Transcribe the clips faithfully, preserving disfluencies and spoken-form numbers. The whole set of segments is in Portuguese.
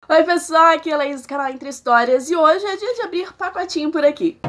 Oi pessoal, aqui é a Laís do canal Entre Histórias e hoje é dia de abrir pacotinho por aqui.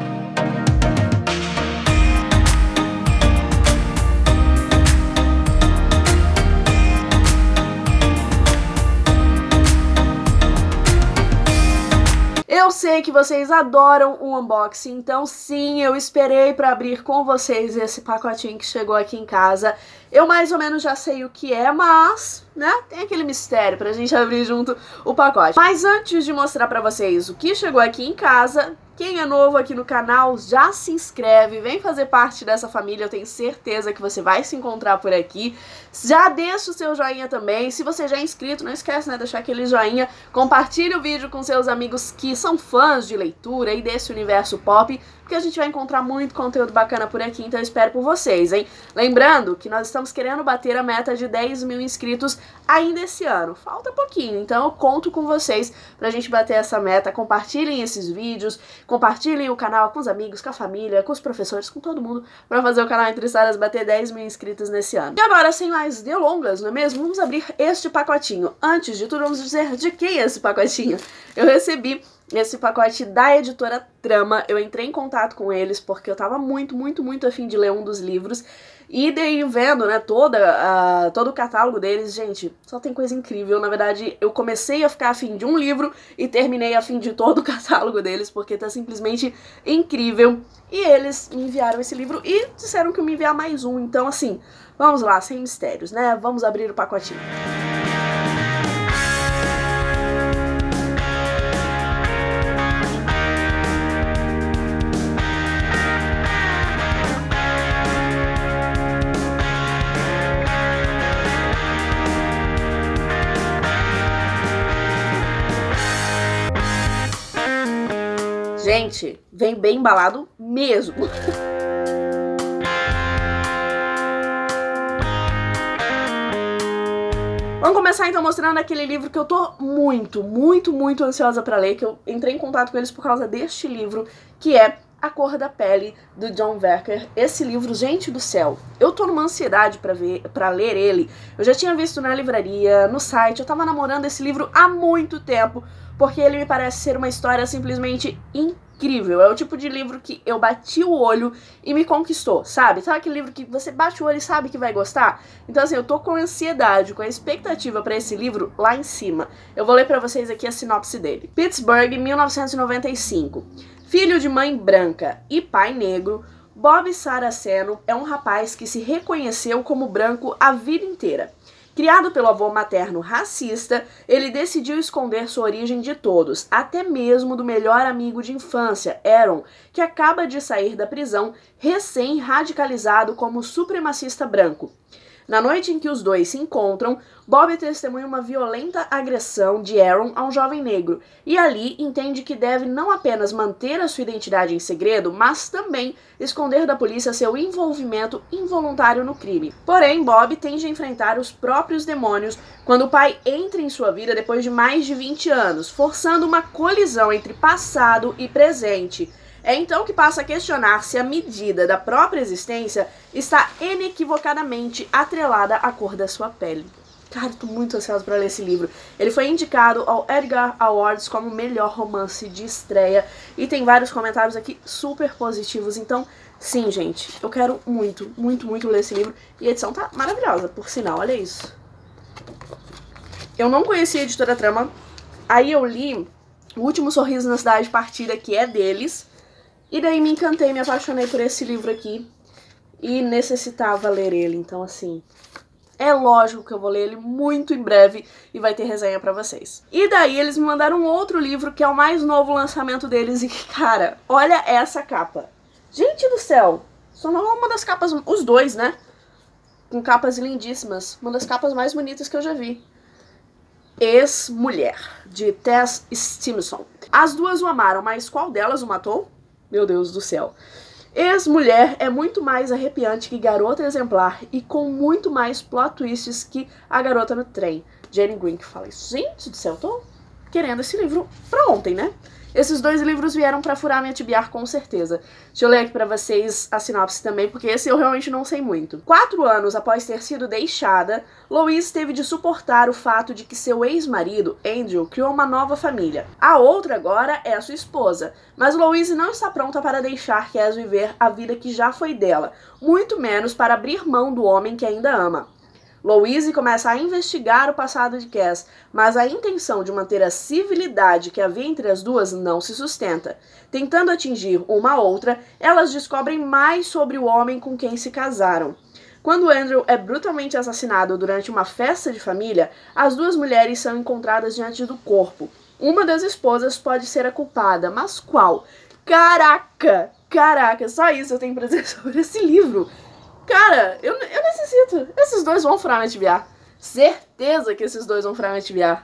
Eu sei que vocês adoram o unboxing, então sim, eu esperei pra abrir com vocês esse pacotinho que chegou aqui em casa. Eu mais ou menos já sei o que é, mas, né, tem aquele mistério pra gente abrir junto o pacote. Mas antes de mostrar pra vocês o que chegou aqui em casa, quem é novo aqui no canal, já se inscreve, vem fazer parte dessa família, eu tenho certeza que você vai se encontrar por aqui. Já deixa o seu joinha também, se você já é inscrito, não esquece, né, deixar aquele joinha, compartilhe o vídeo com seus amigos que são fãs de leitura e desse universo pop, porque a gente vai encontrar muito conteúdo bacana por aqui, então eu espero por vocês, hein? Lembrando que nós estamos querendo bater a meta de dez mil inscritos ainda esse ano, falta pouquinho, então eu conto com vocês pra gente bater essa meta. Compartilhem esses vídeos, compartilhem o canal com os amigos, com a família, com os professores, com todo mundo, pra fazer o canal Entre Histórias bater dez mil inscritos nesse ano. E agora, sem mais delongas, não é mesmo? Vamos abrir este pacotinho. Antes de tudo, vamos dizer de quem é esse pacotinho. Eu recebi esse pacote da editora Trama, eu entrei em contato com eles porque eu tava muito, muito, muito afim de ler um dos livros. E daí vendo, né, toda, uh, todo o catálogo deles, gente, só tem coisa incrível. Na verdade, eu comecei a ficar afim de um livro e terminei afim de todo o catálogo deles, porque tá simplesmente incrível. E eles me enviaram esse livro e disseram que eu me enviar mais um. Então, assim, vamos lá, sem mistérios, né? Vamos abrir o pacotinho. Gente, vem bem embalado mesmo. Vamos começar então mostrando aquele livro que eu tô muito, muito, muito ansiosa pra ler, que eu entrei em contato com eles por causa deste livro, que é A Cor da Pele, do John Verker. Esse livro, gente do céu, eu tô numa ansiedade pra, ver, pra ler ele. Eu já tinha visto na livraria, no site, eu tava namorando esse livro há muito tempo, porque ele me parece ser uma história simplesmente incrível. É o tipo de livro que eu bati o olho e me conquistou, sabe? Sabe aquele livro que você bate o olho e sabe que vai gostar? Então assim, eu tô com ansiedade, com a expectativa pra esse livro lá em cima. Eu vou ler pra vocês aqui a sinopse dele. Pittsburgh, mil novecentos e noventa e cinco. Filho de mãe branca e pai negro, Bob Saraceno é um rapaz que se reconheceu como branco a vida inteira. Criado pelo avô materno racista, ele decidiu esconder sua origem de todos, até mesmo do melhor amigo de infância, Aaron, que acaba de sair da prisão, recém-radicalizado como supremacista branco. Na noite em que os dois se encontram, Bob testemunha uma violenta agressão de Aaron a um jovem negro, e ali entende que deve não apenas manter a sua identidade em segredo, mas também esconder da polícia seu envolvimento involuntário no crime. Porém, Bob tende a enfrentar os próprios demônios quando o pai entra em sua vida depois de mais de vinte anos, forçando uma colisão entre passado e presente. É então que passa a questionar se a medida da própria existência está inequivocadamente atrelada à cor da sua pele. Cara, tô muito ansiosa pra ler esse livro. Ele foi indicado ao Edgar Awards como melhor romance de estreia e tem vários comentários aqui super positivos. Então, sim, gente, eu quero muito, muito, muito ler esse livro. E a edição tá maravilhosa, por sinal, olha isso. Eu não conhecia a editora Trama, aí eu li O Último Sorriso na Cidade de Partida, que é deles. E daí me encantei, me apaixonei por esse livro aqui e necessitava ler ele, então assim, é lógico que eu vou ler ele muito em breve e vai ter resenha pra vocês. E daí eles me mandaram um outro livro que é o mais novo lançamento deles e cara, olha essa capa. Gente do céu, são uma das capas, os dois, né? Com capas lindíssimas, uma das capas mais bonitas que eu já vi. Ex-Mulher, de Tess Stevenson. As duas o amaram, mas qual delas o matou? Meu Deus do céu. Ex-Mulher é muito mais arrepiante que Garota Exemplar e com muito mais plot twists que A Garota no Trem. Jane Green que fala isso. Gente do céu, tô querendo esse livro pra ontem, né? Esses dois livros vieram pra furar minha tibiar com certeza. Deixa eu ler aqui pra vocês a sinopse também, porque esse eu realmente não sei muito. Quatro anos após ter sido deixada, Louise teve de suportar o fato de que seu ex-marido, Andrew, criou uma nova família. A outra agora é a sua esposa, mas Louise não está pronta para deixar Cass viver a vida que já foi dela, muito menos para abrir mão do homem que ainda ama. Louise começa a investigar o passado de Cass, mas a intenção de manter a civilidade que havia entre as duas não se sustenta. Tentando atingir uma a outra, elas descobrem mais sobre o homem com quem se casaram. Quando Andrew é brutalmente assassinado durante uma festa de família, as duas mulheres são encontradas diante do corpo. Uma das esposas pode ser a culpada, mas qual? Caraca! Caraca, só isso eu tenho pra dizer sobre esse livro. Cara, eu, eu necessito. Esses dois vão furar minha tibiar. Certeza que esses dois vão furar minha tibiar.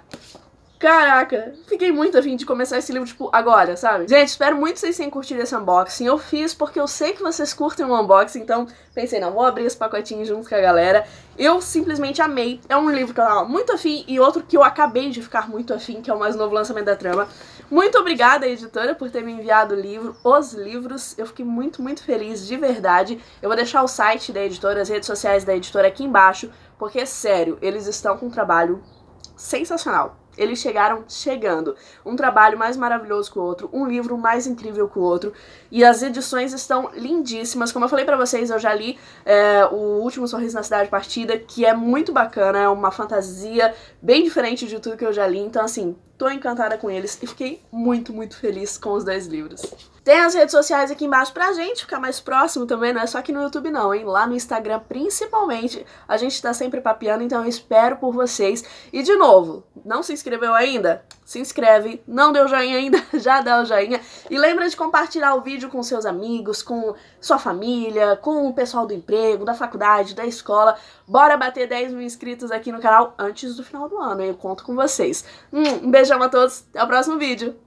Caraca, fiquei muito afim de começar esse livro, tipo, agora, sabe? Gente, espero muito que vocês tenham curtido esse unboxing. Eu fiz porque eu sei que vocês curtem o unboxing, então pensei, não, vou abrir esse pacotinho junto com a galera. Eu simplesmente amei. É um livro que eu tava muito afim e outro que eu acabei de ficar muito afim, que é o mais novo lançamento da trama. Muito obrigada, editora, por ter me enviado o livro, os livros. Eu fiquei muito, muito feliz, de verdade. Eu vou deixar o site da editora, as redes sociais da editora aqui embaixo, porque, sério, eles estão com um trabalho sensacional. Eles chegaram chegando. Um trabalho mais maravilhoso que o outro, um livro mais incrível que o outro. E as edições estão lindíssimas. Como eu falei pra vocês, eu já li é, O Último Sorriso na Cidade Partida, que é muito bacana, é uma fantasia bem diferente de tudo que eu já li. Então, assim, tô encantada com eles e fiquei muito, muito feliz com os dois livros. Tem as redes sociais aqui embaixo pra gente ficar mais próximo também, não é só aqui no YouTube não, hein? Lá no Instagram, principalmente, a gente tá sempre papeando, então eu espero por vocês. E, de novo, não se inscreveu ainda? Se inscreve, não deu joinha ainda, já dá o joinha. E lembra de compartilhar o vídeo com seus amigos, com sua família, com o pessoal do emprego, da faculdade, da escola. Bora bater dez mil inscritos aqui no canal antes do final do ano, hein? Eu conto com vocês. Hum, um beijão a todos, até o próximo vídeo.